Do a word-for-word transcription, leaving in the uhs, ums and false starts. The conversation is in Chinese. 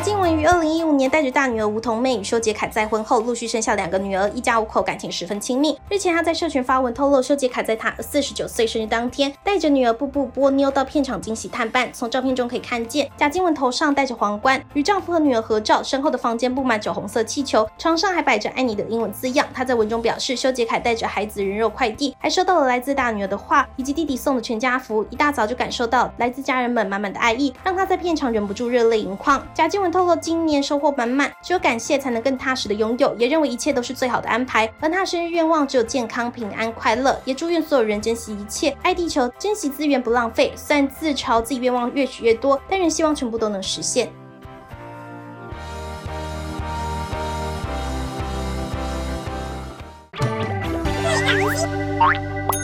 静雯于二零一五年带着大女儿吴桐妹与修杰楷再婚后，陆续生下两个女儿，一家五口感情十分亲密。日前，她在社群发文透露，修杰楷在她四十九岁生日当天，带着女儿步步波妞到片场惊喜探班。从照片中可以看见，贾静雯头上戴着皇冠，与丈夫和女儿合照，身后的房间布满酒红色气球，床上还摆着爱你的英文字样。她在文中表示，修杰楷带着孩子人肉快递，还收到了来自大女儿的话，以及弟弟送的全家福。一大早就感受到来自家人们满满的爱意，让她在片场忍不住热泪盈眶。贾静雯透露，今年收获满满，只有感谢才能更踏实的拥有，也认为一切都是最好的安排。而她生日愿望只有健康、平安、快乐，也祝愿所有人珍惜一切，爱地球，珍惜资源不浪费。虽然自嘲自己愿望越许越多，但仍希望全部都能实现。 最大明星